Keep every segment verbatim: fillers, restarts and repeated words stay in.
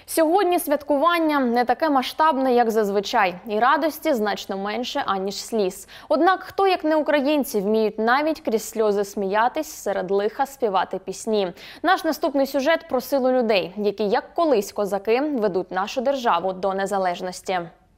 Сьогодні святкування не таке масштабне, як зазвичай. І радості значно менше, аніж сліз. Однак, хто, як не українці, вміють навіть крізь сльози сміятись, серед лиха співати пісні. Наш наступний сюжет про силу людей, які, як колись козаки, ведуть нашу державу до незалежності.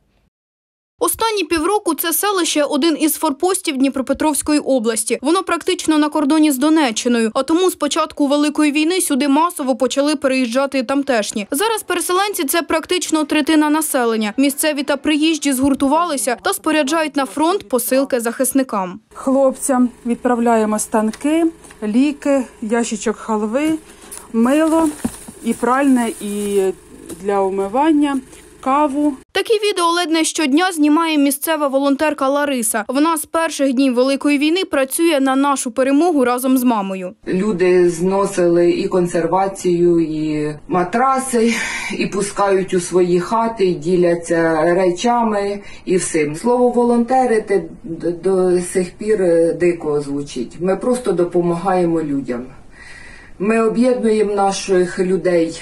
Останні півроку це селище – один із форпостів Дніпропетровської області. Воно практично на кордоні з Донеччиною, а тому з початку Великої війни сюди масово почали переїжджати тамтешні. Зараз переселенці – це практично третина населення. Місцеві та приїжджі згуртувалися та споряджають на фронт посилки захисникам. Хлопцям відправляємо станки, ліки, ящичок халви, мило і пральне, і для умивання, каву. Такі відео ледь не щодня знімає місцева волонтерка Лариса. Вона з перших днів Великої війни працює на нашу перемогу разом з мамою. Люди зносили і консервацію, і матраси, і пускають у свої хати, і діляться речами і всім. Слово «волонтерити» до сих пір дико звучить. Ми просто допомагаємо людям. Ми об'єднуємо наших людей,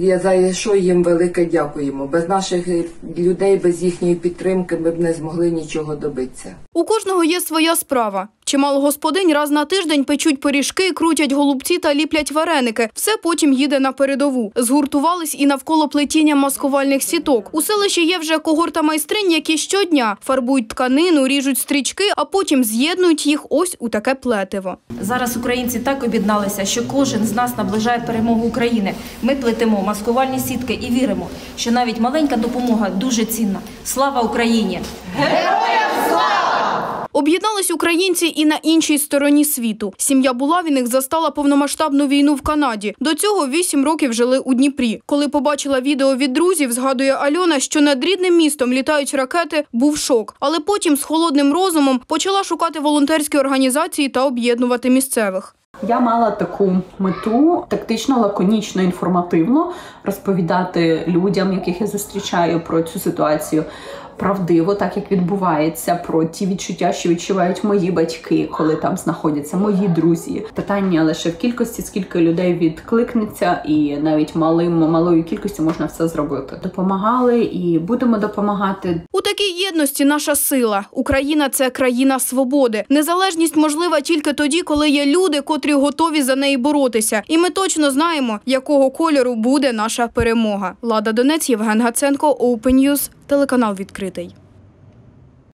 за що їм велике дякуємо. Без наших людей, без їхньої підтримки ми б не змогли нічого добитися. У кожного є своя справа. Чимало господинь раз на тиждень печуть пиріжки, крутять голубці та ліплять вареники. Все потім їде на передову. Згуртувались і навколо плетіння маскувальних сіток. У селищі є вже когорта майстринь, які щодня фарбують тканину, ріжуть стрічки, а потім з'єднують їх ось у таке плетиво. Зараз українці так об'єдналися, що кожен з нас наближає перемогу України. Ми плетемо маскувальні сітки і віримо, що навіть маленька допомога дуже цінна. Слава Україні! Героям слава! Об'єднались українці і на іншій стороні світу. Сім'я Булавіних застала повномасштабну війну в Канаді. До цього вісім років жили у Дніпрі. Коли побачила відео від друзів, згадує Альона, що над рідним містом літають ракети, був шок. Але потім з холодним розумом почала шукати волонтерські організації та об'єднувати місцевих. Я мала таку мету тактично, лаконічно, інформативно розповідати людям, яких я зустрічаю, про цю ситуацію правдиво, так як відбувається, про ті відчуття, що відчувають мої батьки, коли там знаходяться мої друзі. Питання лише в кількості, скільки людей відкликнеться, і навіть малим, малою кількістю можна все зробити. Допомагали і будемо допомагати. У такій єдності наша сила. Україна – це країна свободи. Незалежність можлива тільки тоді, коли є люди, котрі готові за неї боротися. І ми точно знаємо, якого кольору буде наша перемога. Лада Донець, Євген Гаценко, Open News, телеканал «Відкритий».